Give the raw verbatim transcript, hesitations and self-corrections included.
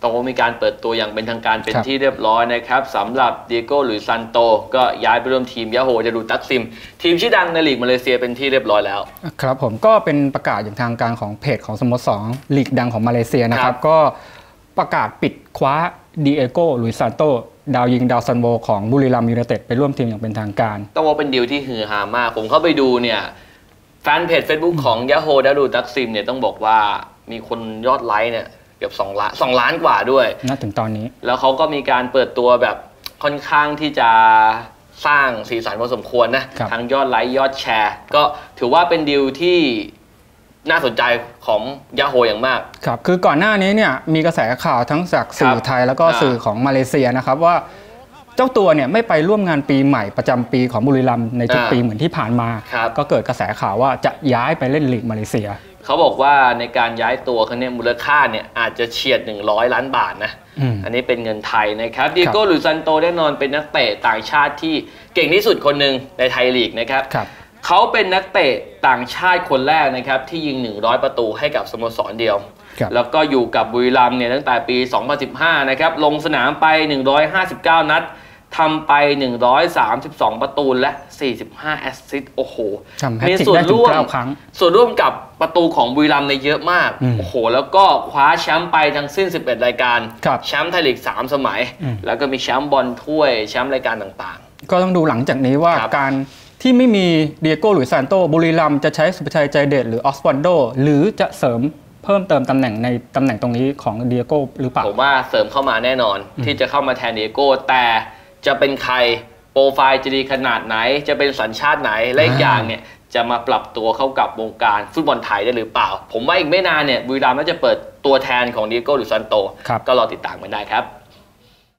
โอ้มีการเปิดตัวอย่างเป็นทางการเป็นที่เรียบร้อยนะครับสำหรับเดียโก้หรือซันโตก็ย้ายไปร่วมทีมยาโฮจะดูตักซิมทีมชื่อดังในลีกมาเลเซียเป็นที่เรียบร้อยแล้วครับผมก็เป็นประกาศอย่างทางการของเพจของสโมสรลีกดังของมาเลเซียนะครับก็ประกาศปิดคว้าเดียโก้หรือซันโตดาวยิงดาวซันโวของบุรีรัมย์ยูไนเต็ดไปร่วมทีมอย่างเป็นทางการต้องว่าเป็นดีลที่ฮือฮามากผมเข้าไปดูเนี่ยแฟนเพจ Facebook ของยาโฮดาดูตักซิมเนี่ยต้องบอกว่ามีคนยอดไลค์เนี่ยเกือบสองล้านสองล้านกว่าด้วยณถึงตอนนี้แล้วเขาก็มีการเปิดตัวแบบค่อนข้างที่จะสร้างสีสันพอสมควรนะทั้งยอดไลค์ยอดแชร์ก็ถือว่าเป็นดีลที่น่าสนใจของยาโฮอย่างมากครับคือก่อนหน้านี้เนี่ยมีกระแสข่าวทั้งจากสื่อไทยแล้วก็สื่อของมาเลเซียนะครับว่าเจ้าตัวเนี่ยไม่ไปร่วมงานปีใหม่ประจำปีของบุรีรัมย์ในทุกปีเหมือนที่ผ่านมาก็เกิดกระแสข่าวว่าจะย้ายไปเล่นลีกมาเลเซียเขาบอกว่าในการย้ายตัวเขาเนี่ยมูลค่าเนี่ยอาจจะเฉียดหนึ่งร้อยล้านบาทนะ อ, อันนี้เป็นเงินไทยนะครับดิโก้หรือซันโตแน่นอนเป็นนักเตะต่างชาติที่เก่งที่สุดคนหนึ่งในไทยลีกนะครับเขาเป็นนักเตะต่างชาติคนแรกนะครับที่ยิงหนึ่งร้อยประตูให้กับสโมสรเดียวแล้วก็อยู่กับบุรีรัมย์เนี่ยตั้งแต่ปีสองพันสิบห้านะครับลงสนามไปหนึ่งร้อยห้าสิบเก้านัดทำไปหนึ่งร้อยสามสิบสองประตูและสี่สิบห้าแอสซิสต์โอ้โหมีส่วนร่วมส่วนร่วมกับประตูของบุรีรัมย์ในเยอะมากโอ้โหแล้วก็คว้าแชมป์ไปทั้งสิ้นสิบเอ็ดรายการแชมป์ไทยลีกสามสมัยแล้วก็มีแชมป์บอลถ้วยแชมป์รายการต่างๆก็ต้องดูหลังจากนี้ว่าการที่ไม่มีเดียโก้หรือซานโตบุรีรัมย์จะใช้สุภชัยใจเด็ดหรือออสวันโดหรือจะเสริมเพิ่มเติมตำแหน่งในตำแหน่งตรงนี้ของเดียโก้หรือเปล่าผมว่าเสริมเข้ามาแน่นอนที่จะเข้ามาแทนเดียโก้แต่จะเป็นใครโปรไฟล์จะดีขนาดไหนจะเป็นสัญชาติไหนและอีกอย่างเนี่ยจะมาปรับตัวเข้ากับวงการฟุตบอลไทยได้หรือเปล่าผมว่าอีกไม่นานเนี่ยบุรีรัมย์น่าจะเปิดตัวแทนของเดียโก้หรือซันโตก็รอติดตามกันได้ครับ